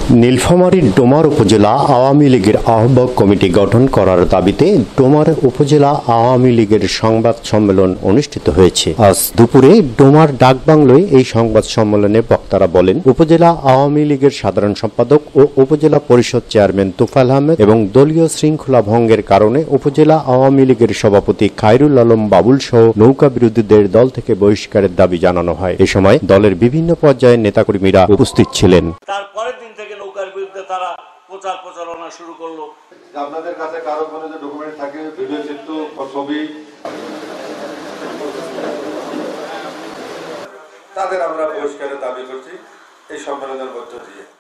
নীলফামারীর ডোমার উপজেলা আওয়ামী লীগের আহ্বায়ক কমিটি গঠন করার দাবিতে ডোমার উপজেলা আওয়ামী লীগের সংবাদ সম্মেলন অনুষ্ঠিত হয়েছে। আজ দুপুরে ডোমার ডাকবাংলোয় এই সংবাদ সম্মেলনে বক্তারা বলেন, উপজেলা আওয়ামী লীগের সাধারণ সম্পাদক ও উপজেলা পরিষদ চেয়ারম্যান তোফায়েল আহমেদ এবং দলীয় শৃঙ্খলা ভঙ্গের কারণে উপজেলা আওয়ামী লীগের সভাপতি খায়রুল আলম বাবুল সহ নৌকা বিরোধীদের দল থেকে বহিষ্কারের দাবি জানানো হয়। এ সময় দলের বিভিন্ন পর্যায়ের নেতাকর্মীরা উপস্থিত ছিলেন। নৌকার বিরুদ্ধে তারা প্রচারণা শুরু করলো। আপনাদের কাছে কারো কোনো যে ডকুমেন্ট থাকে, ভিডিও চিত্র, ছবি, তাদের আমরা বহিষ্কারের দাবি করছি এই সম্মেলনের মধ্য দিয়ে।